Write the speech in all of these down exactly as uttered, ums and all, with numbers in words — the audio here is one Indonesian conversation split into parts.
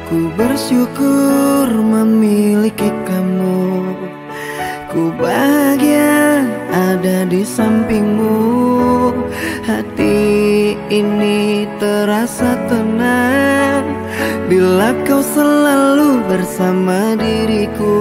Ku bersyukur memiliki kamu. Ku bahagia ada di sampingmu. Hati ini terasa tenang bila kau selalu bersama diriku.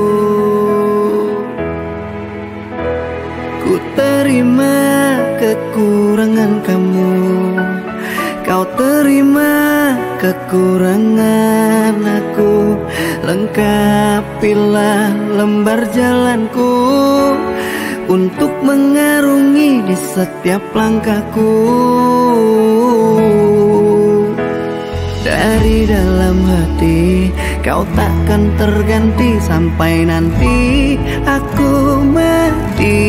Ku terima kekurangan kamu, kau terima kekurangan aku. Lengkapilah lembar jalanku untuk mengarungi di setiap langkahku. Dari dalam hati kau takkan terganti sampai nanti aku mati.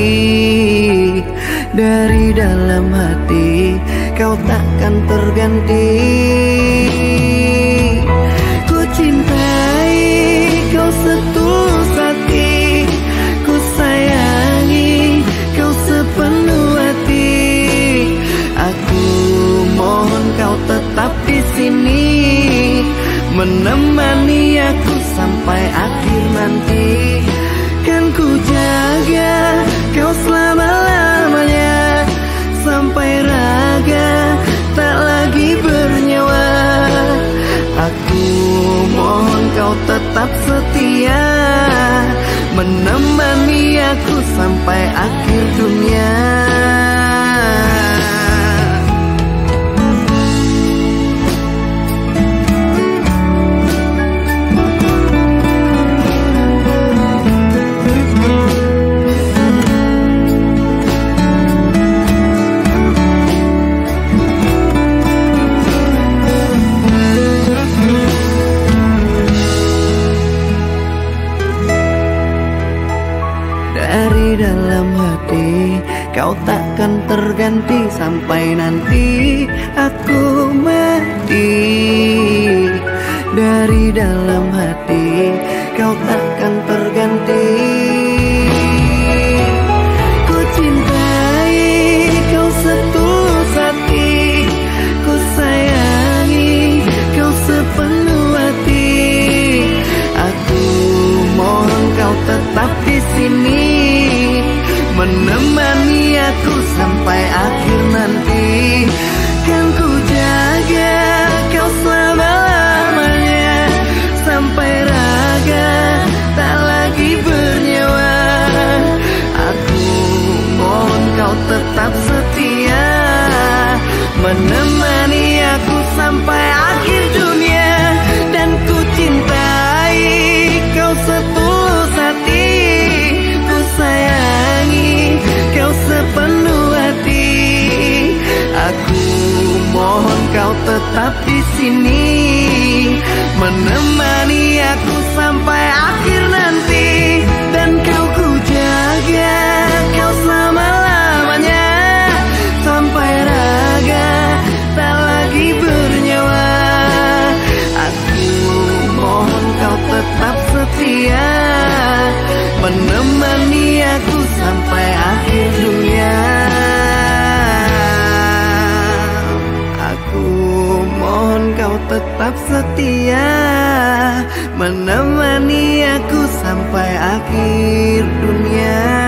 Dari dalam hati kau takkan terganti. Ku cintai kau setulus hati, ku sayangi kau sepenuh hati. Aku mohon kau tetap di sini, menemani aku sampai akhir nanti. Kan ku jaga kau selama-lamanya, sampai raga tak lagi bernyawa. Aku mohon kau tetap setia, menemani aku sampai akhir dunia. Dari dalam hati kau takkan terganti sampai nanti aku mati. Dari dalam hati kau takkan terganti. Ku cintai kau setulus hati, ku sayangi kau sepenuh hati. Aku mohon kau tetap di sini, menemani aku sampai akhir nanti. Kan ku jaga kau selama-lamanya, sampai raga tak lagi bernyawa. Aku mohon kau tetap setia, menemani aku sampai akhir dunia. Dan ku cintai kau setulus hati, ku sayangi kau sepenuh hati. Aku mohon kau tetap di sini, menemani aku sampai akhir nanti. Dan kau ku jaga kau selama-lamanya, sampai raga tak lagi bernyawa. Aku mohon kau tetap setia, menemani aku sampai akhir dunia. Aku mohon kau tetap setia, menemani aku sampai akhir dunia.